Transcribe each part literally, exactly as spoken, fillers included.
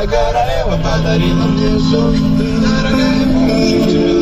Моя Гораева подарила мне сон. Дорогая, прошу тебя.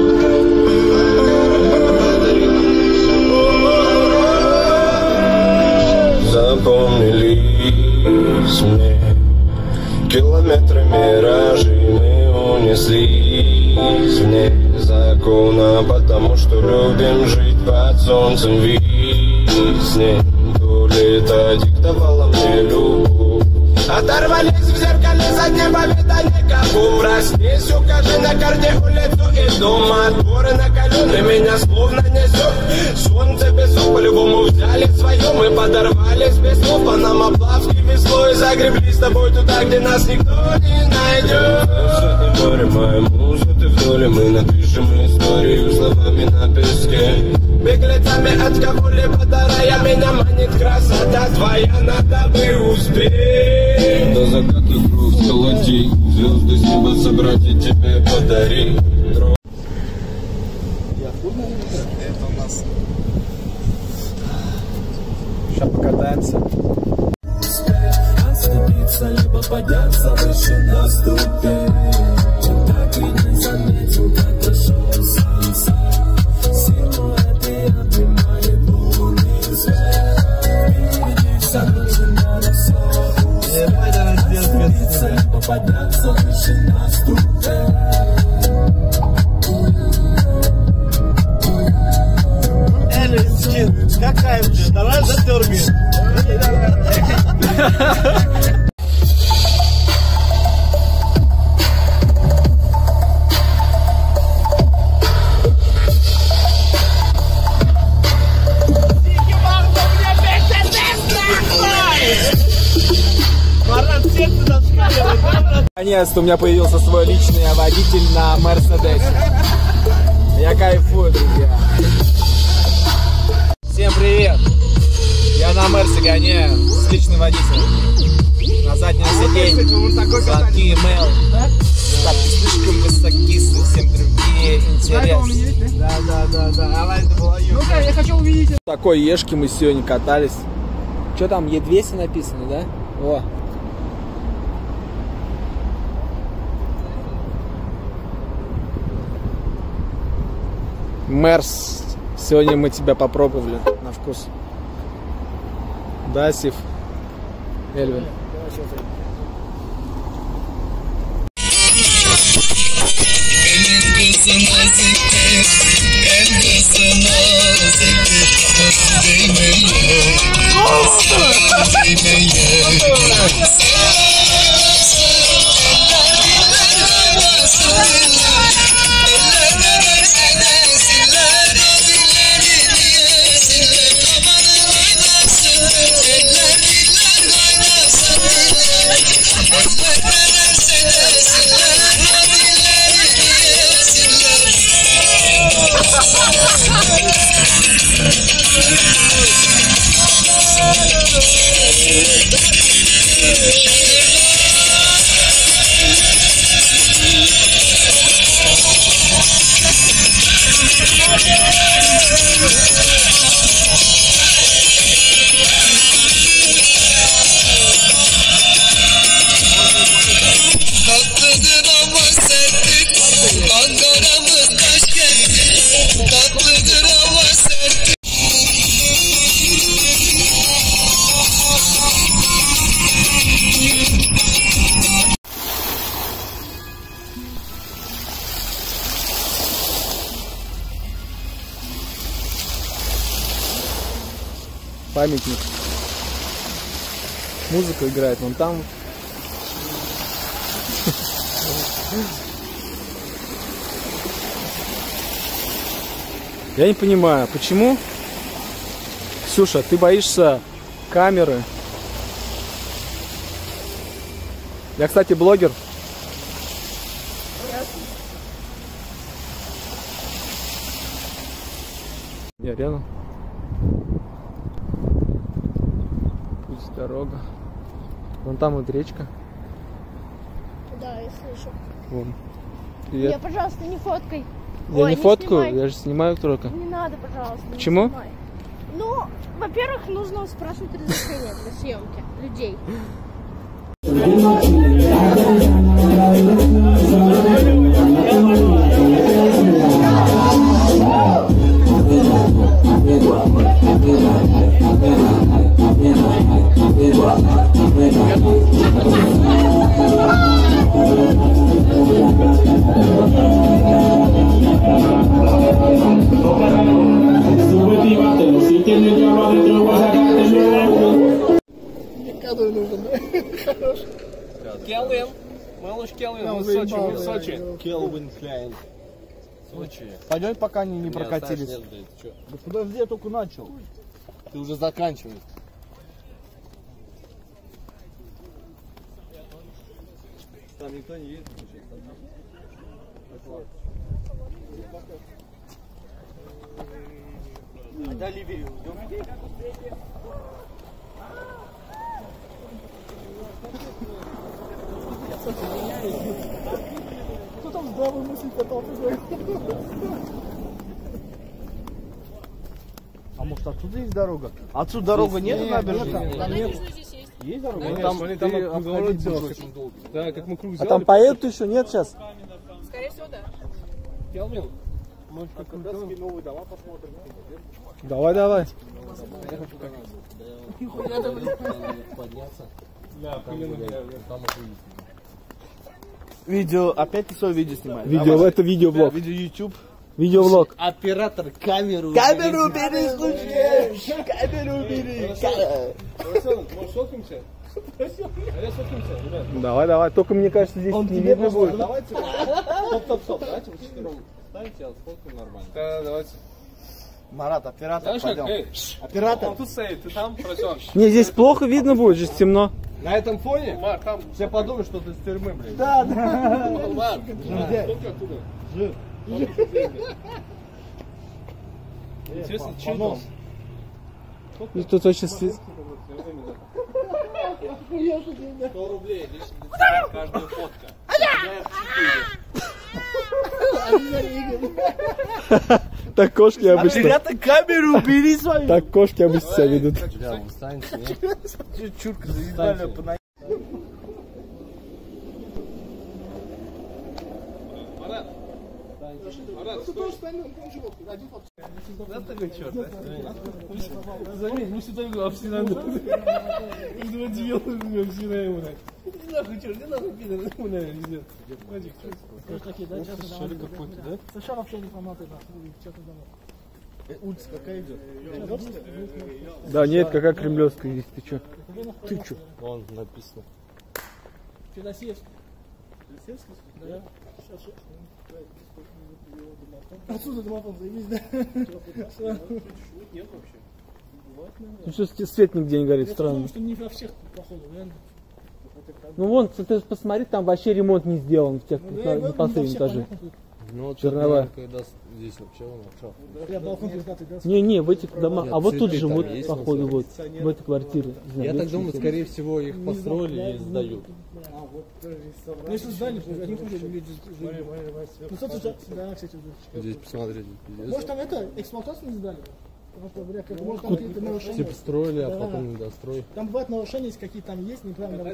Запомнились мне километры миражи, мы унеслись вне закона, потому что любим жить под солнцем весны. То лето диктовало мне любовь. Оторвались в зеркале заднего вида никого. Проснись, укажи на карте улицу и дом. Отборы накалены, меня словно несет. Солнце без слов по-любому взяли свое. Мы подорвались без слов, Панама, Плавский, весло. И загребли с тобой туда, где нас никто не найдет. Сотни море, моя муза, ты в доле. Мы напишем историю словами на песке. Беглецами от кого-либо дарая, меня манит красота твоя, надо бы успеть. До заката круг сколоти, звезды с неба собрать и тебе подарить. Это у нас. Сейчас покатаемся. Оступиться, либо подняться выше на ступень. Так и не заметил, как прошел солнце. Силуэты обнимает лунный свет. Впереди вся начинала все. Оступиться, либо подняться выше на ступень. Какая мне? Давай задергаем. Наконец-то у меня появился свой личный водитель на Мерседесе. Я кайфую, друзья. Всем привет! Я на Мерсе гоняю с личным водителем. На заднем сиденье сладкие мэл. Ставки слишком высоки, совсем другие интересы. Да, да, да, да. Ну-ка, я хочу увидеть. В такой ешке мы сегодня катались. Что там, Е двести написано, да? О. Мерс. Сегодня мы тебя попробовали на вкус. Да, Сив? Эльвин. Памятник. Музыка играет вон там. Я не понимаю, почему, Ксюша, ты боишься камеры? Я, кстати, блогер. Я рядом. Пусть дорога. Вон там вот речка. Да, я слышу. Вон. Привет. Я, пожалуйста, не фоткай. Я Ой, не, не фоткаю, снимай. я же снимаю только. Не надо, пожалуйста. Почему? Не снимай. Ну, во-первых, нужно спрашивать разрешение для съемки людей. Келвин. Малыш Келвин, мы в Сочи, мы в Сочи. Келвин Кляйн. Сочи. Пойдем, пока они не прокатились. Нет, нет, ты чё? Да подожди, я только начал. Ты уже заканчиваешь. Там никто не едет. А до Ливии уйдем? Кто там здравый мысль катался? А может отсюда есть дорога? Отсюда дорога нет, набережной? Там здесь есть. Есть дорога? Конечно, там, они там там обходить делать будешь. очень долго. Да, как мы круг А взяли. там поедут еще? Нет сейчас? Скорее всего, да. Келвин. Может, А как новые дома посмотрим. Давай, давай. подняться. Да, Там охуительно. Видео, опять ты свое видео снимаешь? Видео, это видеоблог. Видео YouTube. Видеоблог. Оператор камеру. Камеру бери, случай! Камеру бери! Может, сфоткаемся? Давай сфоткаемся, ребят. Давай, давай. Только мне кажется, здесь не видно будет. Давайте. Стоп, стоп, стоп. Давайте вот четвером ставите, а сфоткаем нормально. Да, давайте. Марат, оператор, Знаешь как? пойдем. Эй, Оператор. тут стоит, ты там, просёшь. Не, здесь плохо видно будет, здесь темно. На этом фоне? Марк, там. Все подумают, что ты с тюрьмы, блин. Да, да. Марк, сколько оттуда? Жир. Интересно, чем там? И тут очень свет. сто рублей, лично для тебя, каждая фотка. Так кошки обычно. Ребята, камеру убери свою. Так кошки обычно себя ведут. Да, вы встаньте, нет? Чурка заебали по на... Марат, Марат, стой. Да такой черт, да? Заметь, мы сюда его все надо. Из два дебила мы все на его. Не нахуй, черт, не нахуй, пидор, ему, наверное, везет. Мальчик, что ли какой-то, да? Сначала вообще не поматы, что-то дома. Улица какая идет? Да нет, какая кремлевская здесь, ты чё? Ты чё? Вон написано. Федосеевский. Да. Отсюда домофон, заебись, да? Нет вообще. Ну что свет нигде не горит, странно. Что не во всех, походу, реально. Ну вон, ты посмотри, там вообще ремонт не сделан в тех на, на последнем этаже. Ну, вот Черновая. когда здесь вообще он обшал. Я балкон пятнадцать, да? Не, не, в этих домах. Нет, А вот тут цветы же, там вот, есть, походу, вот, вот. в этой квартире. Не знаю, Я так есть думаю, ли? скорее всего, их построили и сдают. Ну, если здание, они тоже люди жили. Ну, что тут, да, кстати, Здесь посмотрите. пиздец. может, там это, эксплуатацию не сдали? Потому что, бля, как, может, там какие-то нарушения. Типа строили, а Да. потом недострой. Там бывают нарушения, если какие там есть, неправильно.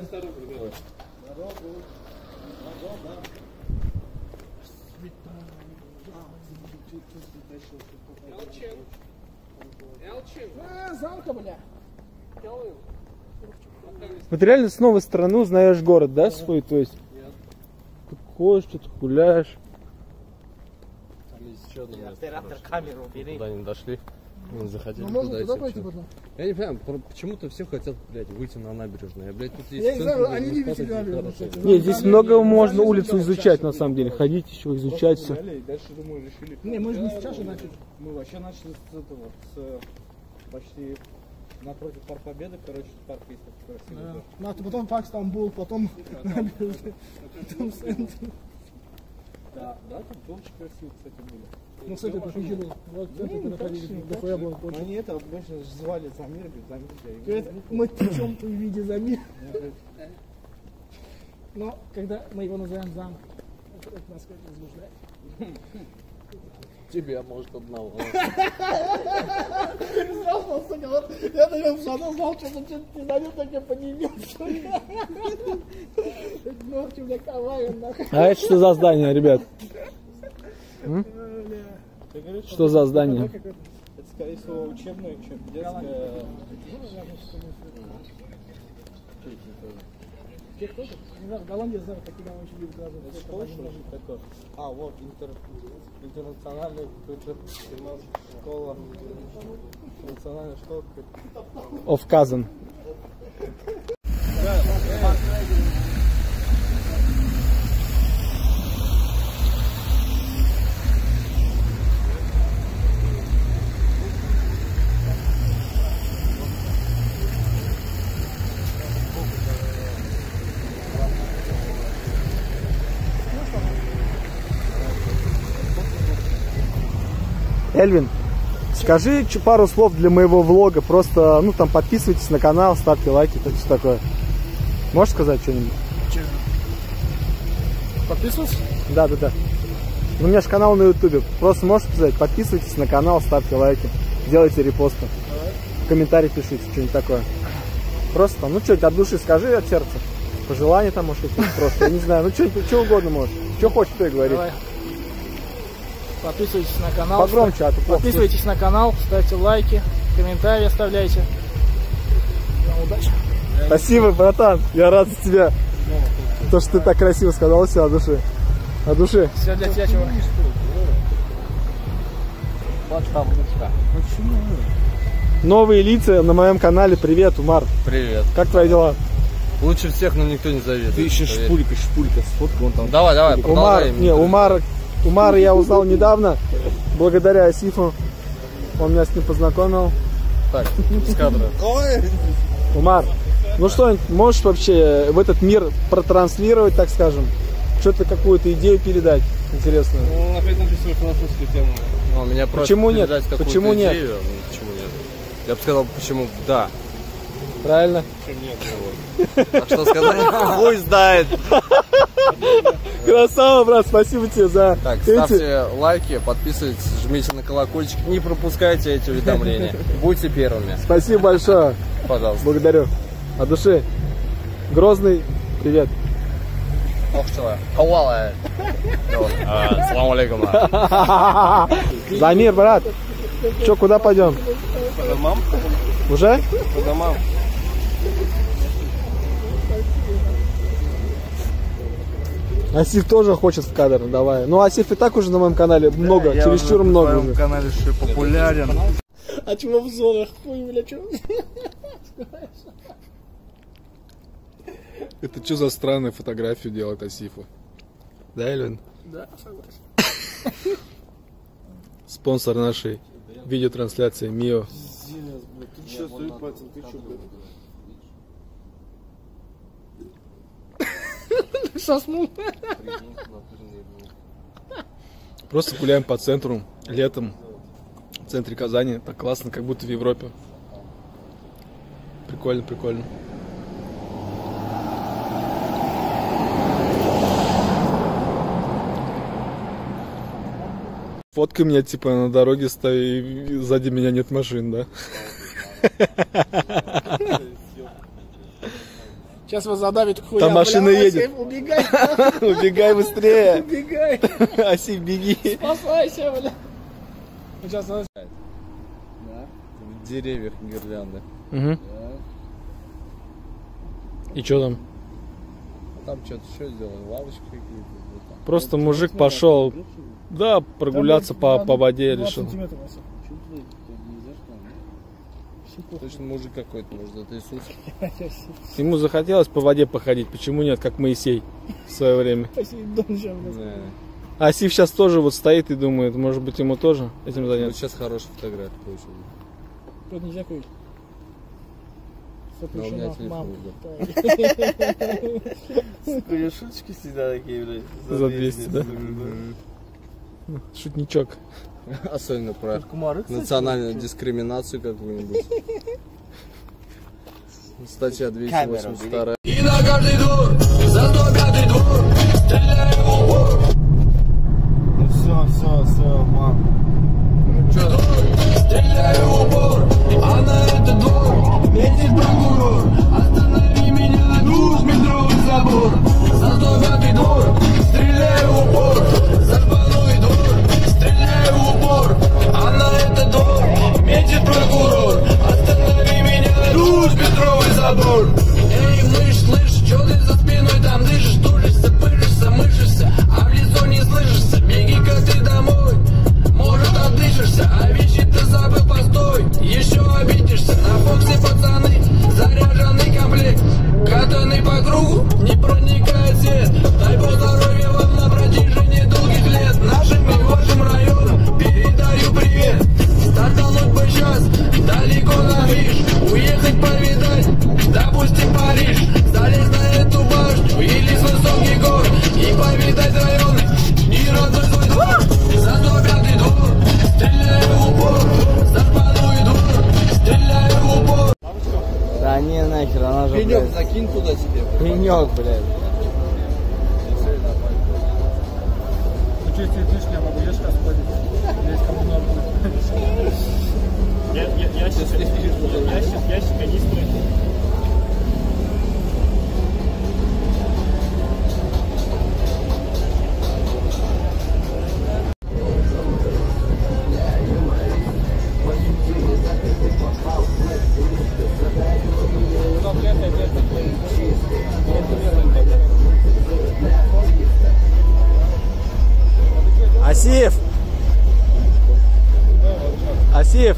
А, замка, бля. Вот реально с новой стороны узнаешь город, да, свой, то есть ты ходишь, что-то гуляешь. Там есть еще одно место. Оператор, камеру убери. Куда они дошли. Мы захотели Ну, можно туда, туда если пойти чё. потом? Я не понимаю, про- почему-то все хотят, блядь, выйти на набережную. Я, блядь, тут есть Я не центр, знаю, где они не любят спать, набережную, хорошо. кстати. Не, здесь много можно улицу изучать, на самом деле, ходить еще, изучать все. Дальше, думаю, решили. Не, мы же не сейчас же начали. Мы вообще начали с этого, с почти напротив Парк Победы, короче, парк есть такой красивый. Да. Ну, а то потом парк Стамбул, потом набережная, потом центр. Да, да, там тоже очень красиво, кстати, были. Ну, кстати, это тоже было. Вот Не, это не находили, точно, не дохуя было точно. очень. Они это обычно звали Замир, говорит, Замир, я Говорит, мы течем в виде замир. Но когда мы его называем зам, это это нас как-то возбуждает. Тебя, может, одного. Знал, сука, вот я на нем шагнул, знал, что он что-то не дает, так я поднимется. Ногти, бля, коваю, нахуй. А это что за здание, ребят? М? Что за здание? Это, скорее всего, учебное, чем детское. В Голландии знаю, такие там очень любят газы. А, вот, интер... интернациональная школа. Национальная школа. Of Kazan. Эльвин, скажи пару слов для моего влога. Просто, ну, там, подписывайтесь на канал, ставьте лайки, то что такое. Можешь сказать что-нибудь? Подписываться? Да, да, да. Ну, у меня же канал на ютубе. Просто можешь сказать, подписывайтесь на канал, ставьте лайки, делайте репосты. Комментарии пишите, что-нибудь такое. Просто, ну, что-нибудь от души скажи, от сердца. Пожелания там, может, просто, я не знаю. Ну, что-нибудь, что угодно можешь. Что хочешь, то и говори. Давай. Подписывайтесь на канал. Погромче, а то плохо Подписывайтесь на канал, ставьте лайки, комментарии оставляйте. Удачи. Спасибо, братан. Я рад за тебя. То, что ты так красиво сказал все от души. От души. Все для тебя, чувак. Новые лица на моем канале. Привет, Умар. Привет. Как твои дела? Лучше всех, но никто не завидует. Ты еще поверь. шпулька, шпулька, сфоткай вон там. Давай, давай, Умар, продолжай. не, Умар, Умара я узнал недавно, благодаря Асифу. Он меня с ним познакомил. Так, с кадра. Умар, ну что, можешь вообще в этот мир протранслировать, так скажем? Что-то, какую-то идею передать интересную? Ну, опять написываю философскую тему. Ну, меня просят Почему нет? передать какую-то Почему нет? идею. Ну, почему нет? Я бы сказал, почему да. Правильно? А что сказать? Пусть знает. Красава, брат, спасибо тебе за Так, эти... ставьте лайки, подписывайтесь, жмите на колокольчик, не пропускайте эти уведомления. Будьте первыми. Спасибо большое. Пожалуйста. Благодарю. От души. Грозный, привет. Ох, что. Хавала. Салам алейкум. Замир, брат. Че, куда пойдем? По домам? Уже? По домам. Асиф тоже хочет в кадр, давай. Ну, Асиф и так уже на моем канале много, Я чересчур уже много на своем уже. канале еще популярен. А чего в зонах? Хуй, бля, чё? Это что за странную фотографию делает Асифу? Да, Эльвин? Да, согласен. Спонсор нашей видеотрансляции Мио. Ты че, свои пальцем, ты че, блядь? Соснул. Просто гуляем по центру летом. В центре Казани. Так классно, как будто в Европе. Прикольно, прикольно. Фоткай меня, типа, на дороге стои, и сзади меня нет машин, да? Сейчас вас задавит хуя. Там машина бля, едет. Асиф, убегай. Убегай быстрее. Убегай. Асиф, беги. Спасайся, бля. Сейчас нас... В деревьях гирлянды. Угу. И что там? Там что-то еще сделали, лавочки какие-то. Просто мужик пошел, да, прогуляться по, по воде решил. Точно мужик какой-то, может, это Иисус. Ему захотелось по воде походить, почему нет, как Моисей в свое время. Да. А Асиф сейчас тоже вот стоит и думает, может быть, ему тоже этим Вот заняться. сейчас хорошая фотография получилась. Тут нельзя курить. Но у меня телефон, Сука, шуточки всегда такие, блядь. За двести, да? Шутничок. Особенно про Комары, кстати, национальную дискриминацию какую-нибудь. Статья двести восемьдесят два. И на каждый двор, за сто пятый двор, стреляю в упор. Ну все, все, все, мам. Стреляю в упор, а на этот двор метит прокурор. Останови меня, двухметровый забор. За сто пятый двор, стреляю в упор. За шпаной двор, стреляю в упор. А на этот двор метит прокурор. Останови меня, двухметровый забор. моих мышц, слышишь, что ты за спиной там дышишь, тужишься, пыжишься, мышишься, а в лицо не слышишься. Беги-ка ты домой, может отдышишься, а вещи ты забыл, постой, еще обидишься. На Фоксе пацаны, заряженный комплект, катаны по кругу, не проникает свет. Дай Бог здоровья вам на протяжении долгих лет. Нашим и вашим районам передаю привет. Стартануть бы сейчас, далеко на Виш, уехать повидать, допустим, Париж. Залезть на эту башню или с высоких гор и повидать районы и родной свой двор. За сто пятый двор, стреляю в упор, за шпаной двор, стреляю в упор. Да не нахер, она же, Пенек блядь. закинь туда себе. Пенек, блядь. Ну что, если лишнее, могу я сейчас ходить. Здесь кому надо. Я, я, я, сейчас, ящик, ящик, канистры. Асиев! Асиев!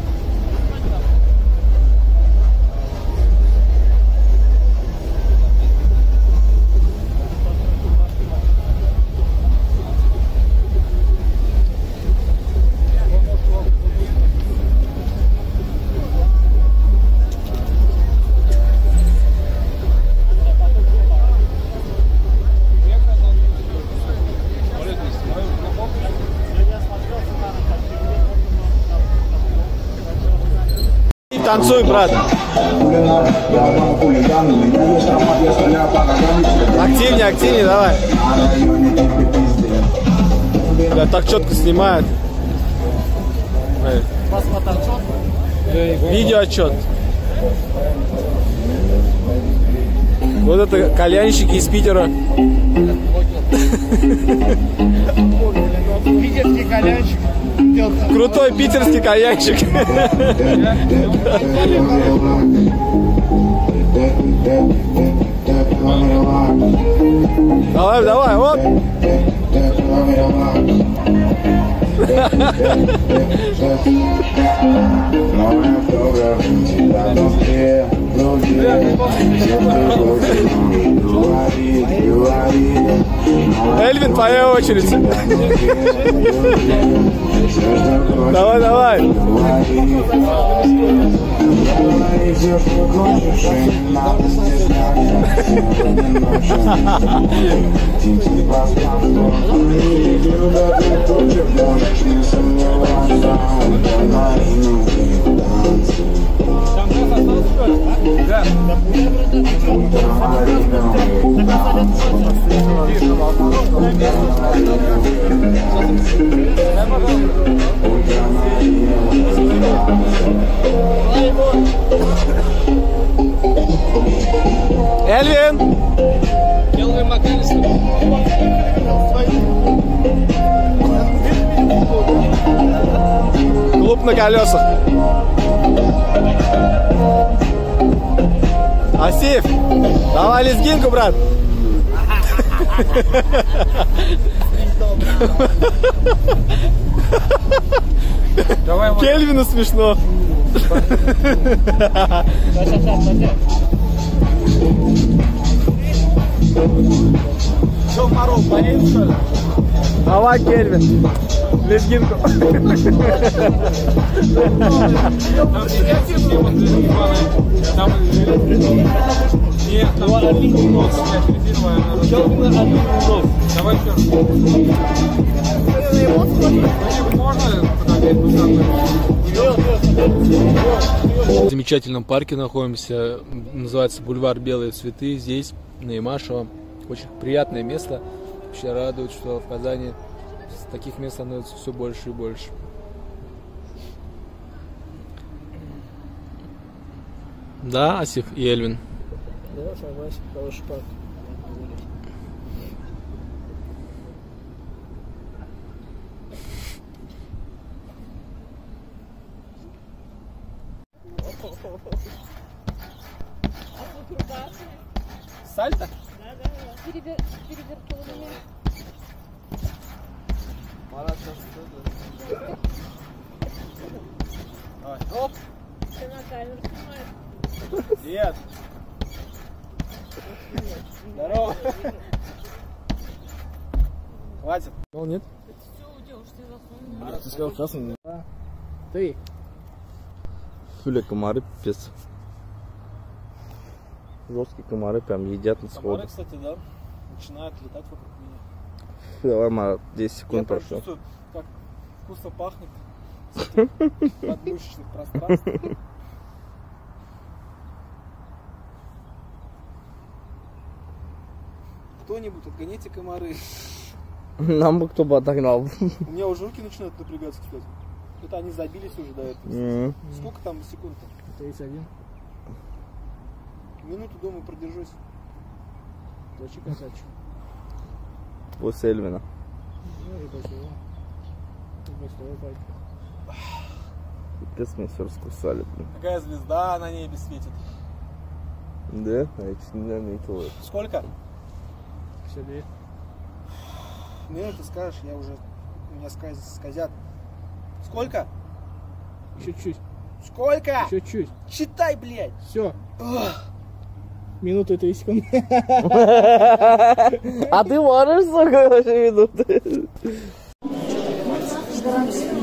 Танцуй, брат. Активнее, активнее, давай. Бля, так четко снимает. Видео отчет. Вот это кальянщики из Питера. Питерский кальянщик. Крутой питерский кальянщик. Давай, давай, вот. Эльвин, твоя очередь. Давай, давай. Эльвин! Элвин МакАлистер. Клуб на колесах. Асиф, давай лезгинку, брат. Давай, Кельвину смешно. Что, Маров, поедем, что ли? Давай, Кельвин. Лезгинку. Там нет, там отличный нос. Давай еще раз. В замечательном парке находимся, называется бульвар Белые цветы, здесь, на Имашево. Очень приятное место, вообще радует, что в Казани таких мест становится все больше и больше. Да, Асиф и Эльвин? Да, согласен, хороший парк. Сальто? Да, да, да. Перевер... Перевертунами. Марат, сейчас Давай. Оп! Ты на камеру снимаешь. Привет! Здорово! Хватит. Ну, нет? Ты сказал, сейчас он... Ты. Фюля, комары, пипец. Жесткие комары прям едят на Комары, сходу. кстати, да, начинают летать вокруг меня. Давай, Марат, десять Я секунд прям прошло. чувствую, как вкусно пахнет с этих подмышечных пространств. Кто-нибудь, отгоните комары. Нам бы кто бы отогнал. У меня уже руки начинают напрягаться, кстати. Это они забились уже до этого. М. Сколько там секунд-то? тридцать один. Минуту, думаю, продержусь. Точи косачу. После Эльвина. Ну и после его. И после его пойти. Пипец, мне все раскусали, блин. Какая звезда на небе светит? Да? А я чуть не заметил это. Сколько? Все две. Минуту скажешь, я уже... У меня сказ... сказят. Сколько? Еще чуть. Сколько? Еще чуть. Считай, блядь! Все. Ugh. Минута и три секунды. А ты можешь, сука, вообще минуты?